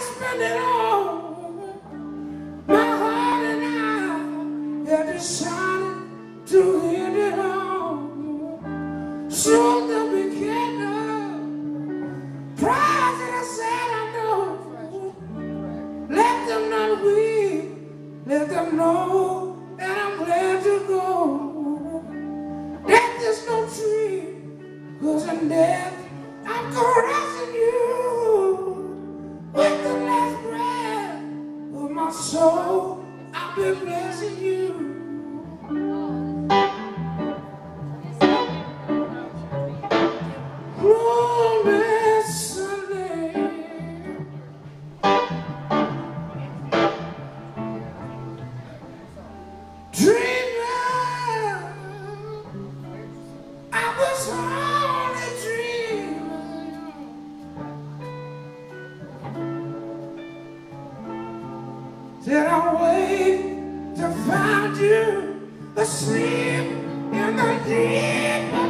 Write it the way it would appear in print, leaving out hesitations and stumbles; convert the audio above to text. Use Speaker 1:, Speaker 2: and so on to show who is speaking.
Speaker 1: spend it all. My heart and I have decided to end it all. So the beginner, pride that I said I know. Let them not weep, let them know that I'm glad to go. Death is no tree, 'cause in death I'm caressing you with the last breath of my soul. I'll be blessing you. Glorious Sunday, dreamer, I was only dreaming. Did I wait to find you asleep in the deep?